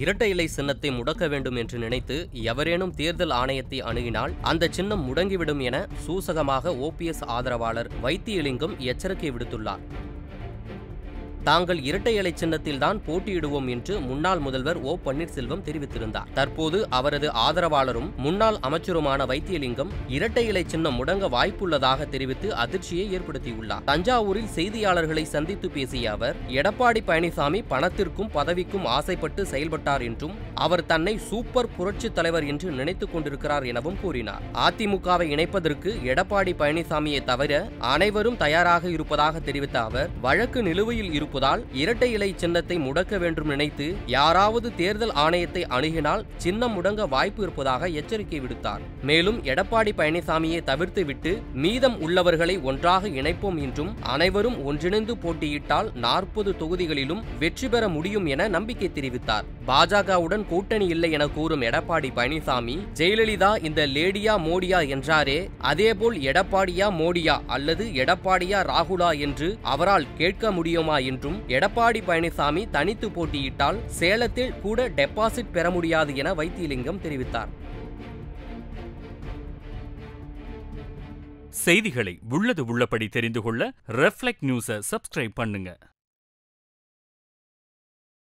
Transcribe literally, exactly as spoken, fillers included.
இரட்டை இலை சின்னத்தை முடக்க வேண்டும் என்று நினைத்து எவரேனும் தேர்தல் ஆணையத்தை அணுகினால் அந்த சின்னம் முடங்கிவிடும் என சூசகமாக ஓ பி எஸ் ஆதரவாளர் வைத்தியலிங்கம் எச்சரிக்கை விடுத்துள்ளார். தாங்கள் இரட்டை இலை சின்னத்தில்தான் போட்டியிடுவோம் என்று முன்னாள் முதல்வர் ஓ பன்னீர்செல்வம் தெரிவித்திருந்தார். தற்போது அவரது ஆதரவாளரும் முன்னாள் அமைச்சருமான வைத்தியலிங்கம் இரட்டை இலை சின்னம் முடங்க வாய்ப்புள்ளதாக தெரிவித்து அதிர்ச்சியை ஏற்படுத்தியுள்ளார். தஞ்சாவூரில் செய்தியாளர்களை சந்தித்து பேசிய அவர், எடப்பாடி பழனிசாமி பணத்திற்கும் பதவிக்கும் ஆசைப்பட்டு செயல்பட்டார் என்றும் அவர் தன்னை சூப்பர் புரட்சித் தலைவர் என்று நினைத்துக் கொண்டிருக்கிறார் எனவும் கூறினார். அதிமுகவை இணைப்பதற்கு எடப்பாடி பழனிசாமியை தவிர அனைவரும் தயாராக இருப்பதாக தெரிவித்த அவர், வழக்கு நிலுவையில் இருப்பதால் இரட்டை இலை சின்னத்தை முடக்க வேண்டும் நினைத்து யாராவது தேர்தல் ஆணையத்தை அணுகினால் சின்னம் முடங்க வாய்ப்பு இருப்பதாக எச்சரிக்கை விடுத்தார். மேலும் எடப்பாடி பழனிசாமியை தவிர்த்துவிட்டு மீதம் உள்ளவர்களை ஒன்றாக இணைப்போம் என்றும் அனைவரும் ஒன்றிணைந்து போட்டியிட்டால் நாற்பது தொகுதிகளிலும் வெற்றி பெற முடியும் என நம்பிக்கை தெரிவித்தார். பாஜகவுடன் கூட்டணி இல்லை என கூறும் எடப்பாடி பழனிசாமி, ஜெயலலிதா இந்த லேடியா மோடியா என்றாரே, அதேபோல் எடப்பாடியா மோடியா அல்லது எடப்பாடியா ராகுலா என்று அவரால் கேட்க முடியுமா என்றும், எடப்பாடி பழனிசாமி தனித்து போட்டியிட்டால் சேலத்தில் கூட டெபாசிட் பெற முடியாது என வைத்தியலிங்கம் தெரிவித்தார். செய்திகளை உள்ளது உள்ளபடி தெரிந்து கொள்ள ரெஃப்ளெக்ட் நியூஸை சப்ஸ்கிரைப் பண்ணுங்க.